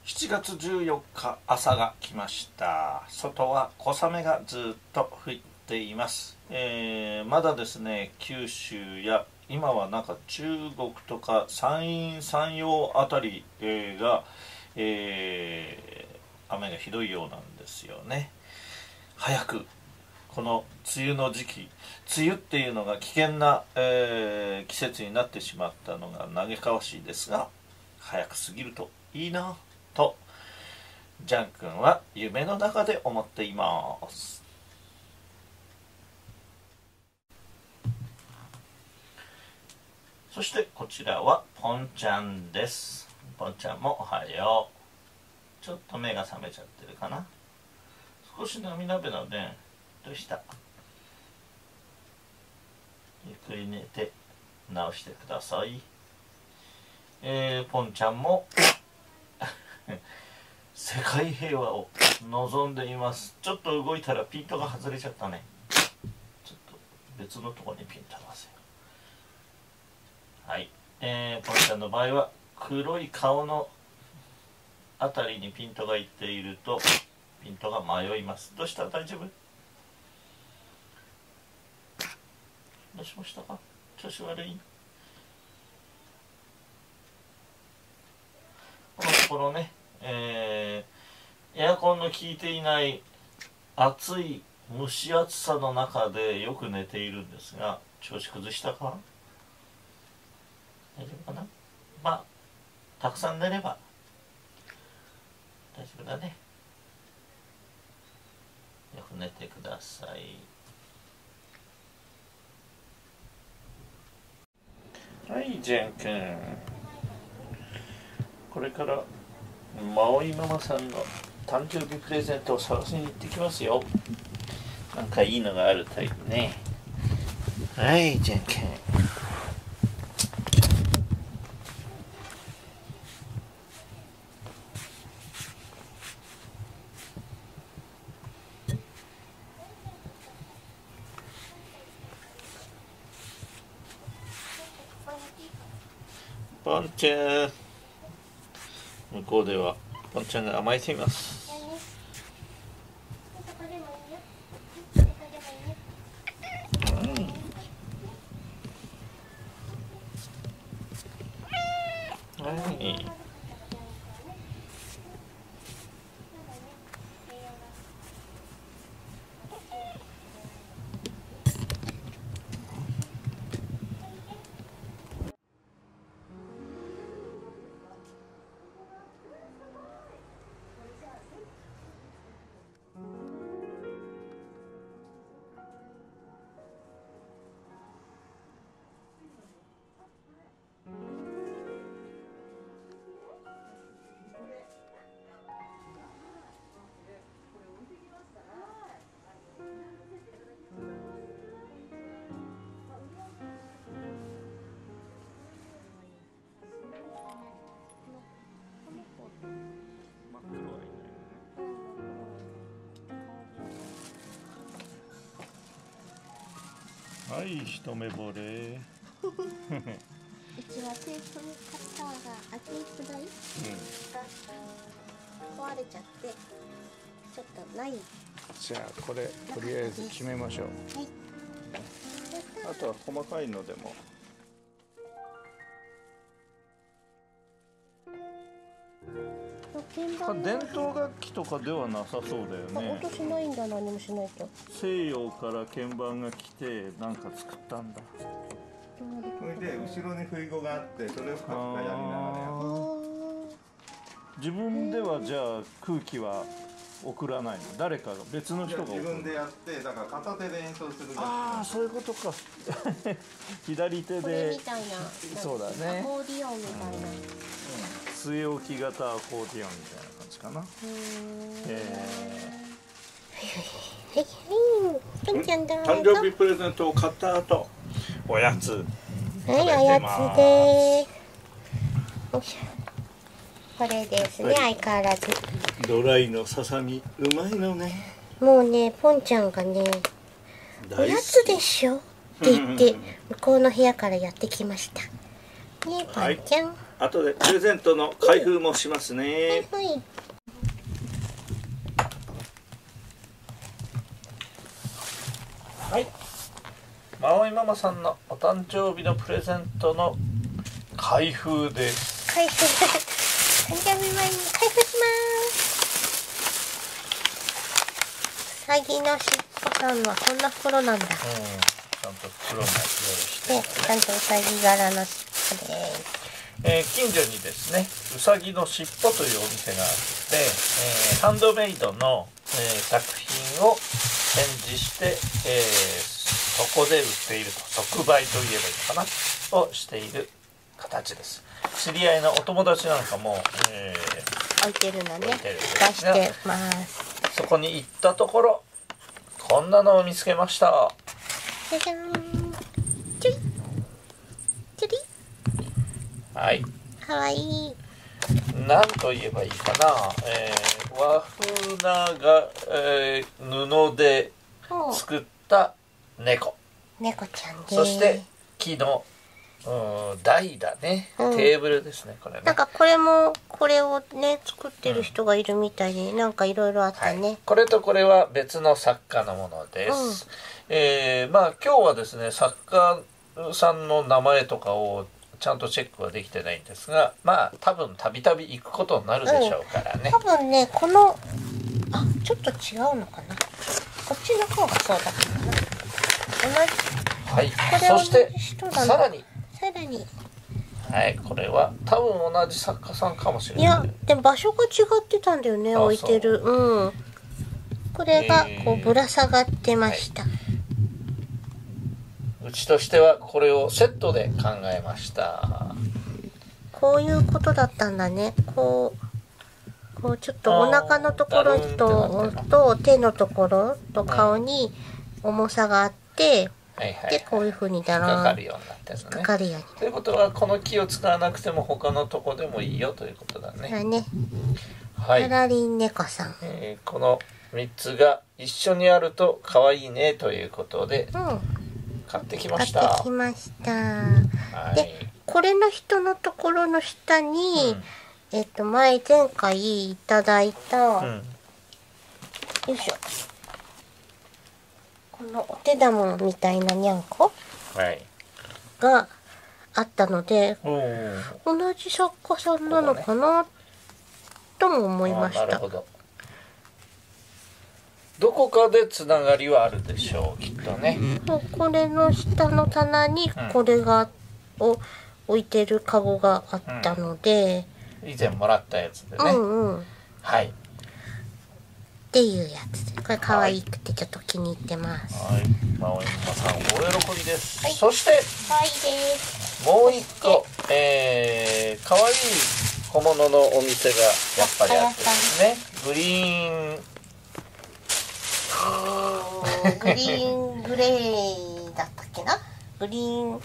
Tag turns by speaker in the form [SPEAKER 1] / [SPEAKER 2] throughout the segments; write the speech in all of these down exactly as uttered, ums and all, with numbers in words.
[SPEAKER 1] しちがつじゅうよっか朝が来ました。外は小雨がずっと降っています。えー、まだですね、九州や今はなんか中国とか山陰山陽あたり、えー、が、えー、雨がひどいようなんですよね。早くこの梅雨の時期、梅雨っていうのが危険な、えー、季節になってしまったのが嘆かわしいですが、早く過ぎるといいなとジャン君は夢の中で思っています。そしてこちらはポンちゃんです。ポンちゃんもおはよう。ちょっと目が覚めちゃってるかな。少し涙目だね。どうした？ゆっくり寝て治してください。えー、ポンちゃんも世界平和を望んでいます。ちょっと動いたらピントが外れちゃったね。ちょっと別のところにピント合わせよう。はい、えー、ポンちゃんの場合は黒い顔のあたりにピントがいっているとピントが迷います。どうした？大丈夫？どうしましたか？調子悪い？このところね、えー、エアコンの効いていない暑い蒸し暑さの中でよく寝ているんですが、調子崩したか？大丈夫かな？まあたくさん寝れば大丈夫だね。よく寝てください。はい、ジェン君、これからマオイママさんの誕生日プレゼントを探しに行ってきますよ。なんかいいのがあるといいね。はい、ジェン君。ポンちゃん、向こうではポンちゃんが甘えています。はい。はい、一目惚れ。
[SPEAKER 2] うちはテープカッターが、あ、テープ台、うん、壊れちゃってちょっとない。
[SPEAKER 1] じゃあこれとりあえず決めましょう。はい、あとは細かいのでも。伝統楽器とかではなさそうだよね。
[SPEAKER 2] 音しないんだ。何もしないと。
[SPEAKER 1] 西洋から鍵盤が来てなんか作ったんだ。
[SPEAKER 3] それで後ろに振り子があって、それをカッターやりながらやる。
[SPEAKER 1] 自分ではじゃあ空気は送らないの？誰かが別の人が送る？
[SPEAKER 3] 自分でやって、だから片手で演奏する。
[SPEAKER 1] ああ、そういうことか。左手で。これ
[SPEAKER 2] みたいな。
[SPEAKER 1] そうだね。
[SPEAKER 2] アコーディオンみたいな。うん、
[SPEAKER 1] 据え置き型アコーディオンみたいな感じかな。へえ。
[SPEAKER 2] はいはい、ポンちゃんどうぞ。
[SPEAKER 1] 誕生日プレゼントを買った後、おやつ。
[SPEAKER 2] はい、おやつです。よいしょ。これですね、相変わらず。
[SPEAKER 1] ドライのささみ、うまいのね。
[SPEAKER 2] もうね、ポンちゃんがね、おやつでしょって言って、向こうの部屋からやってきました。ねえ、ポンちゃん。はい。
[SPEAKER 1] 後でプレゼントの開封もしますね。
[SPEAKER 2] はいはい。
[SPEAKER 1] はい、まおいママさんのお誕生日のプレゼントの開封です。
[SPEAKER 2] 開封。誕生日前に開封します。うさぎのしっぽさんはこんな袋なんだ。うん、ち
[SPEAKER 1] ゃんと袋も用意して、
[SPEAKER 2] ね、ちゃんとうさぎ柄のしっぽです。
[SPEAKER 1] えー、近所にですね、うさぎのしっぽというお店があって、えー、ハンドメイドの、えー、作品を展示して、えー、そこで売っていると、即売といえばいいのかなをしている形です。知り合いのお友達なんかも、え
[SPEAKER 2] ー、置いてるのね、
[SPEAKER 1] 置いてる
[SPEAKER 2] 出してます。
[SPEAKER 1] そこに行ったところ、こんなのを見つけました。
[SPEAKER 2] じゃじゃーん、ちょいちょり、
[SPEAKER 1] はい、
[SPEAKER 2] かわいい。
[SPEAKER 1] なんと言えばいいかな、えー、和風なが、えー、布で作った猫。
[SPEAKER 2] 猫ちゃんです。
[SPEAKER 1] そして木の、うん、台だね、うん、テーブルですね、これね。
[SPEAKER 2] なんかこれもこれをね作ってる人がいるみたいで、うん、なんかいろいろあったね、はい。
[SPEAKER 1] これとこれは別の作家のものです。うん、えー、まあ今日はですね、作家さんの名前とかをちゃんとチェックはできてないんですが、まあ多分たびたび行くことになるでしょうからね、
[SPEAKER 2] うん、多分ね、このあちょっと違うのかな、こっちの方がそうだったかな、同じ。
[SPEAKER 1] はい、そしてさらに
[SPEAKER 2] さらに
[SPEAKER 1] はい、これは多分同じ作家さんかもしれない。いや
[SPEAKER 2] でも場所が違ってたんだよね、置いてる。うん、これがこうぶら下がってました、えーは
[SPEAKER 1] いうちとしてはこれをセットで考えました。
[SPEAKER 2] こういうことだったんだね。こう、こうちょっとお腹のところとと手のところと顔に重さがあって、うん、はいはいはい、でこういう風にだらん
[SPEAKER 1] かかるようになってるのね。
[SPEAKER 2] かかるように。
[SPEAKER 1] ということはこの木を使わなくても他のとこでもいいよということだね。
[SPEAKER 2] だね。
[SPEAKER 1] はい。
[SPEAKER 2] パラリン猫さん。
[SPEAKER 1] えー、このみっつが一緒にあると可愛いねということで。うん、買ってきました。
[SPEAKER 2] 買ってきました。はい、で、これの人のところの下に、うん、えっと前前回いただいた、うん、よいしょ、このお手玉みたいなにゃんこ、はい、があったので、同じ作家さんなのかな、ね、とも思いました。なるほど。
[SPEAKER 1] どこかでつながりはあるでしょう、きっとね。
[SPEAKER 2] これの下の棚にこれが、うん、を置いてるカゴがあったので、
[SPEAKER 1] うん、以前もらったやつでね、うんうん、はい、
[SPEAKER 2] っていうやつで、これ可愛くてちょっと気に入ってます。
[SPEAKER 1] はい、まおいまさんお喜びです。はい、そして
[SPEAKER 2] 可愛いです。
[SPEAKER 1] もう一個、えー、可愛い小物のお店がやっぱりあってですね、グリーン
[SPEAKER 2] グリーングレーだったっけな、グリーン、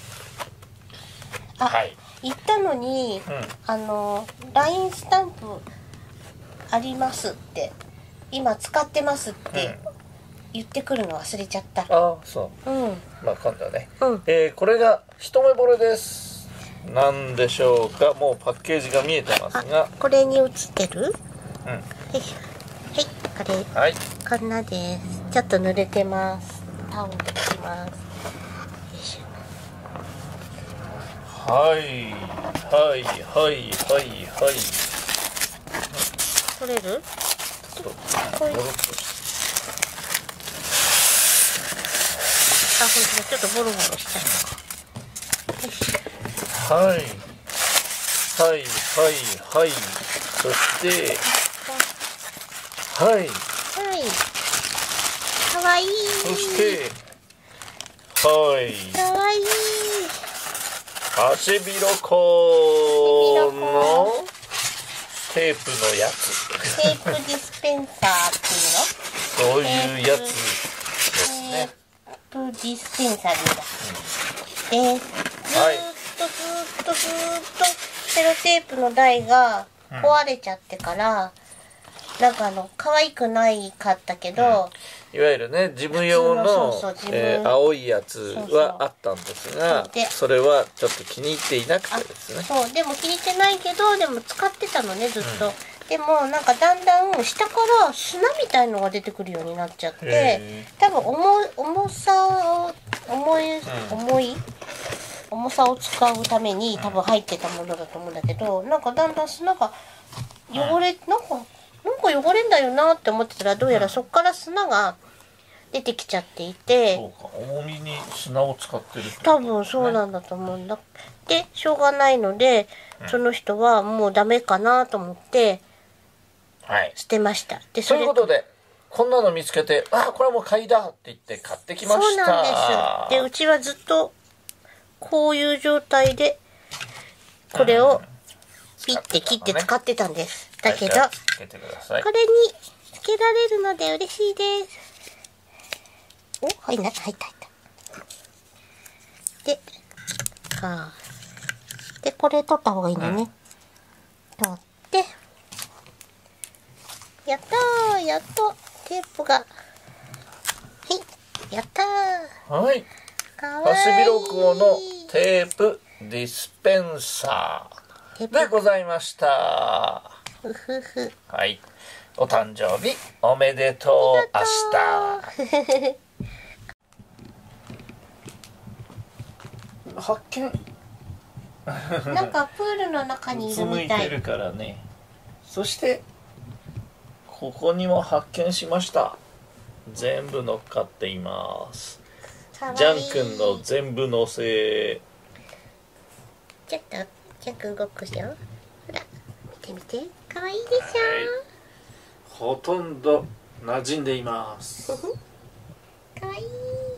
[SPEAKER 2] あ、はい、行ったのに、うん、あの ライン スタンプありますって、今使ってますって言ってくるの忘れちゃった。
[SPEAKER 1] ああ、そう、うん、まあ今度ね、うん、えー、これが一目惚れです。なんでしょうか、もうパッケージが見えてますが、
[SPEAKER 2] これに映ってる、うん、はい、これ、はい、こんなです。ちょっと濡れてます。タオルできます。よいし
[SPEAKER 1] ょ。はいはいはいはいはい。
[SPEAKER 2] 取れる？
[SPEAKER 1] ちょっとこういう。あ、ほんと
[SPEAKER 2] だ、ちょっとボロボロしたの。よし。
[SPEAKER 1] はいはいはいはい。そしてはい。はい。
[SPEAKER 2] かわいい。
[SPEAKER 1] そして、はい。
[SPEAKER 2] かわいい。
[SPEAKER 1] ハシビロコウのテープのやつ。
[SPEAKER 2] テープディスペンサーって
[SPEAKER 1] いうの？そういうやつですね。
[SPEAKER 2] テープディスペンサーだ。で、ずーっとずーっとずーっとセロテープの台が壊れちゃってから、うん、なんかあの可愛くないかったけど、
[SPEAKER 1] いわゆるね事務用の
[SPEAKER 2] そうそうそう
[SPEAKER 1] えー青いやつはあったんですが、
[SPEAKER 2] そうで
[SPEAKER 1] それはちょっと気に入っていなくてですね。
[SPEAKER 2] そうでも気に入ってないけどでも使ってたのねずっと、うん、でもなんかだんだん下から砂みたいのが出てくるようになっちゃって多分重い重さを重い、うん、重い重さを使うために多分入ってたものだと思うんだけど、なんかだんだん砂が汚れ、なんかなんか汚れんだよなって思ってたらどうやらそっから砂が出てきちゃっていて、
[SPEAKER 1] そうか、重みに砂を使ってるってこと、ね、
[SPEAKER 2] 多分そうなんだと思うんだ。でしょうがないので、うん、その人はもうダメかなと思って捨てました。でそれ
[SPEAKER 1] ということでこんなの見つけて、あこれも買いだって言って買ってきました。
[SPEAKER 2] そうなんです。でうちはずっとこういう状態でこれをピッて切って使ってたんです。だけど、はい、
[SPEAKER 1] つけてください。
[SPEAKER 2] これにつけられるので嬉しいです。お、はいな、入った入った。で、かでこれ取った方がいいんだね。うん、取って、やったー、やっとテープが、はい、やったー。
[SPEAKER 1] はい。ハシビロコウのテープディスペンサーでございました。
[SPEAKER 2] ふふふ。
[SPEAKER 1] はい。お誕生日おめでとう明日。発見。
[SPEAKER 2] なんかプールの中にいるみたい。
[SPEAKER 1] うつむいてるからね。そしてここにも発見しました。全部乗っかっています。ジャン君の全部乗せ。
[SPEAKER 2] ちょっとジャン君ごっこしよう。ほら見てみて、かわいいでしょ、はい、
[SPEAKER 1] ほとんど馴染んでいます。
[SPEAKER 2] かわいい。